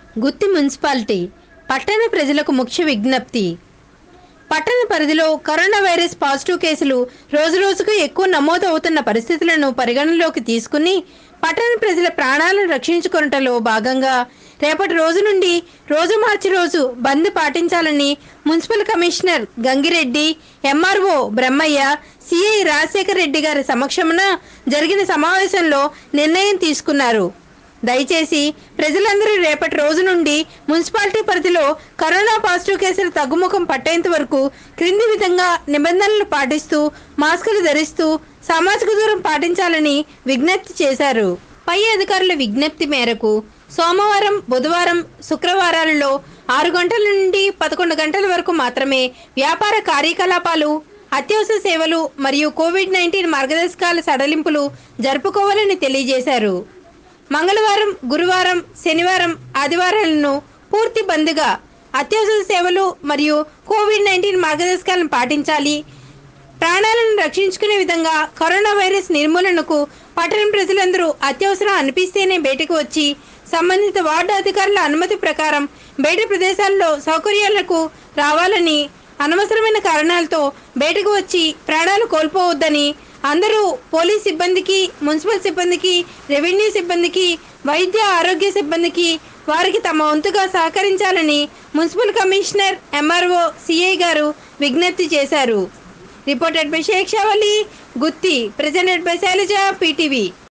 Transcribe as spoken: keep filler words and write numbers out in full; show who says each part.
Speaker 1: గుత్తి municipality పట్టణ ప్రజలకు ముఖ్య విజ్ఞప్తి. పట్టణ పరిధిలో కరోనా వైరస్ పాజిటివ్ కేసులు రోజురోజుకు ఎక్కువ నమోదు అవుతున్న పరిస్థితులను పరిగణనలోకి తీసుకుని పట్టణ ప్రజల ప్రాణాలను రక్షించుకొనుటలో భాగంగా రేపటి రోజు నుండి రోజు మార్చి రోజు బంద్ పాటించాలని municipal commissioner Gangireddy, MRO Brahmaiah, CI Rajasekhar Reddy గారి సమక్షమున జరిగిన సమావేశంలో నిర్ణయం తీసుకున్నారు. దయచేసి ప్రజలందరూ రేపటి రోజు నుండి మున్సిపాలిటీ పరిధిలో కరోనా పాజిటివ్ కేసులు తగ్గుముఖం పట్టేంత వరకు క్రింది విధంగా నిబంధనలు పాటిస్తూ మాస్కులు ధరిస్తూ సామాజిక దూరం పాటించాలని విజ్ఞప్తి చేశారు. పై అధికారుల విజ్ఞప్తి మేరకు సోమవారం, బుధవారం, శుక్రవారాలలో ఆరు గంటల నుండి పదకొండు గంటల వరకు మాత్రమే వ్యాపార కార్యకలాపాలు, అత్యవసర సేవలు మరియు కోవిడ్ నైన్టీన్ మార్గదర్శకాల సడలింపులు జరుపుకోవాలని తెలియజేశారు. మంగళవారం, గురువారం, శనివారం, ఆదివారాలను పూర్తి బంద్గా అత్యవసర సేవలు మరియు కోవిడ్ నైన్టీన్ మార్గదర్శకాలను పాటించాలి. ప్రాణాలను రక్షించుకునే విధంగా కరోనా వైరస్ నిర్మూలనకు పట్టణ ప్రజలందరూ అత్యవసరం అనిపిస్తేనే బయటకు వచ్చి సంబంధిత వార్డు అధికారుల అనుమతి ప్రకారం బయట ప్రదేశాల్లో సౌకర్యాలకు రావాలని, అనవసరమైన కారణాలతో బయటకు వచ్చి ప్రాణాలు కోల్పోవద్దని అందరూ పోలీస్ సిబ్బందికి, మున్సిపల్ సిబ్బందికి, రెవెన్యూ సిబ్బందికి, వైద్య ఆరోగ్య సిబ్బందికి వారికి తమ వంతుగా సహకరించాలని మున్సిపల్ కమిషనర్, ఎంఆర్ఓ, సిఐ గారు విజ్ఞప్తి చేశారు. Reported by Shaik Shavali, Gooty, presented by Sailaja, PTV.